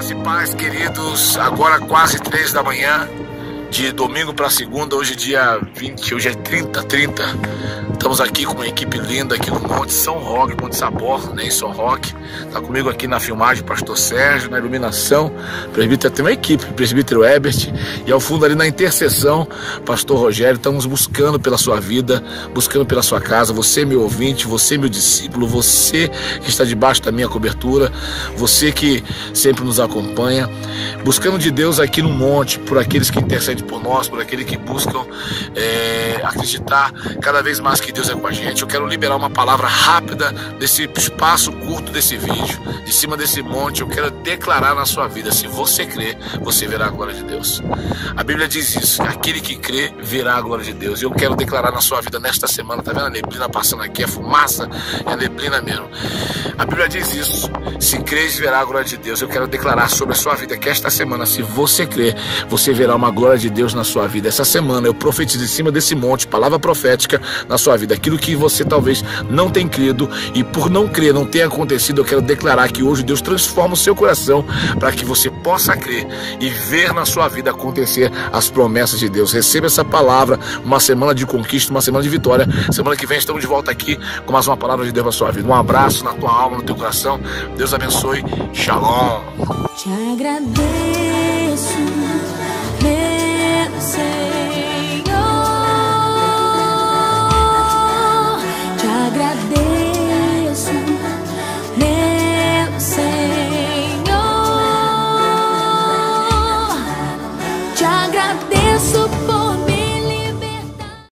Graça e paz, queridos. Agora quase 3 da manhã, de domingo para segunda, hoje dia 20, hoje é 30. Estamos aqui com uma equipe linda aqui no Monte São Roque, Monte Sabor, né, em São Roque. Está comigo aqui na filmagem, pastor Sérgio, na iluminação, presbítero, tem uma equipe, presbítero Ebert, e ao fundo ali na intercessão, pastor Rogério. Estamos buscando pela sua vida, buscando pela sua casa, você meu ouvinte, você meu discípulo, você que está debaixo da minha cobertura, você que sempre nos acompanha, buscando de Deus aqui no monte, por aqueles que intercedem por nós, por aqueles que buscam acreditar cada vez mais que Deus é com a gente. Eu quero liberar uma palavra rápida desse espaço curto desse vídeo, de cima desse monte. Eu quero declarar na sua vida: se você crer, você verá a glória de Deus. A Bíblia diz isso: aquele que crê verá a glória de Deus. E eu quero declarar na sua vida nesta semana. Tá vendo a neblina passando aqui, a fumaça? É a neblina mesmo. A Bíblia diz isso: se crês, verá a glória de Deus. Eu quero declarar sobre a sua vida que esta semana, se você crer, você verá uma glória de Deus na sua vida. Essa semana eu profetizo em cima desse monte, palavra profética na sua vida. Aquilo que você talvez não tenha crido, e por não crer, não tenha acontecido, eu quero declarar que hoje Deus transforma o seu coração para que você possa crer e ver na sua vida acontecer as promessas de Deus. Receba essa palavra, uma semana de conquista, uma semana de vitória. Semana que vem estamos de volta aqui com mais uma palavra de Deus na sua vida. Um abraço na tua alma, no teu coração. Deus abençoe. Shalom. Te agradeço.